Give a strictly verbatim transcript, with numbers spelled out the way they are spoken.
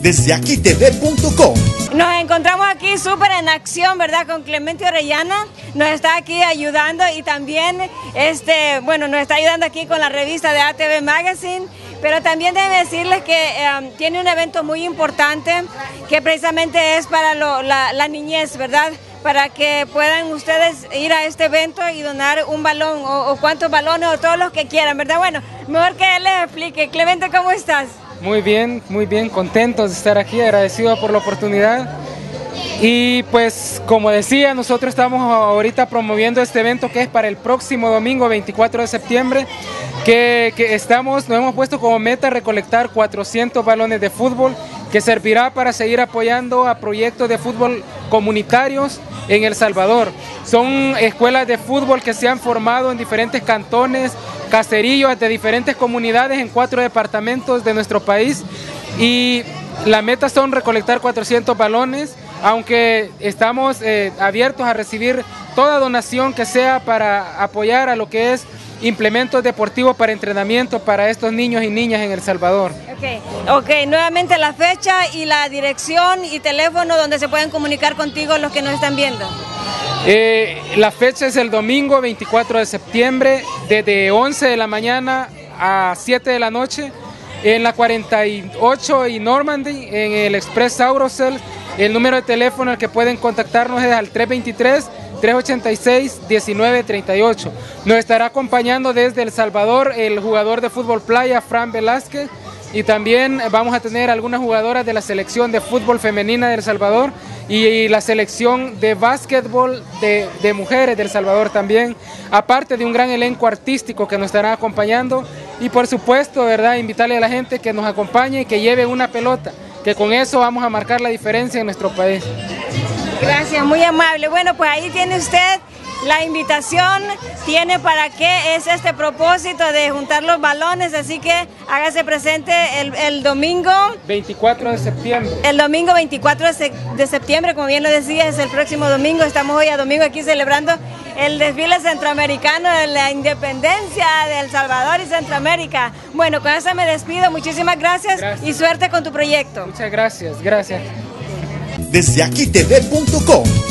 desde aquí T V punto com. Nos encontramos aquí súper en acción, ¿verdad? Con Clemente Orellana, nos está aquí ayudando y también, este, bueno, nos está ayudando aquí con la revista de A T V Magazine, pero también debo decirles que um, tiene un evento muy importante que precisamente es para lo, la, la niñez, ¿verdad? Para que puedan ustedes ir a este evento y donar un balón o, o cuántos balones o todos los que quieran, ¿verdad? Bueno, mejor que él les explique. Clemente, ¿cómo estás? Muy bien, muy bien, contentos de estar aquí, agradecido por la oportunidad. Y pues, como decía, nosotros estamos ahorita promoviendo este evento que es para el próximo domingo veinticuatro de septiembre, que, que estamos, nos hemos puesto como meta recolectar cuatrocientos balones de fútbol, que servirá para seguir apoyando a proyectos de fútbol comunitarios en El Salvador. Son escuelas de fútbol que se han formado en diferentes cantones, caseríos de diferentes comunidades en cuatro departamentos de nuestro país, y la meta son recolectar cuatrocientos balones, aunque estamos eh, abiertos a recibir toda donación que sea para apoyar a lo que es implementos deportivos para entrenamiento para estos niños y niñas en El Salvador. Ok, okay. Nuevamente la fecha y la dirección y teléfono donde se pueden comunicar contigo los que nos están viendo. Eh, la fecha es el domingo veinticuatro de septiembre, desde once de la mañana a siete de la noche, en la cuarenta y ocho y Normandy, en el Express Saurocel. El número de teléfono al que pueden contactarnos es al tres dos tres, tres ocho seis, uno nueve tres ocho. Nos estará acompañando desde El Salvador el jugador de fútbol playa, Fran Velázquez, y también vamos a tener algunas jugadoras de la selección de fútbol femenina de El Salvador y la selección de básquetbol de, de mujeres de El Salvador también, aparte de un gran elenco artístico que nos estará acompañando. Y por supuesto, ¿verdad?, invitarle a la gente que nos acompañe y que lleve una pelota, que con eso vamos a marcar la diferencia en nuestro país. Gracias, muy amable. Bueno, pues ahí tiene usted la invitación, tiene para qué es este propósito de juntar los balones, así que hágase presente el, el domingo veinticuatro de septiembre. El domingo veinticuatro de septiembre, como bien lo decía, es el próximo domingo. Estamos hoy a domingo aquí celebrando el desfile centroamericano de la independencia de El Salvador y Centroamérica. Bueno, con eso me despido. Muchísimas gracias, gracias y suerte con tu proyecto. Muchas gracias, gracias. Desde aquí T V punto com.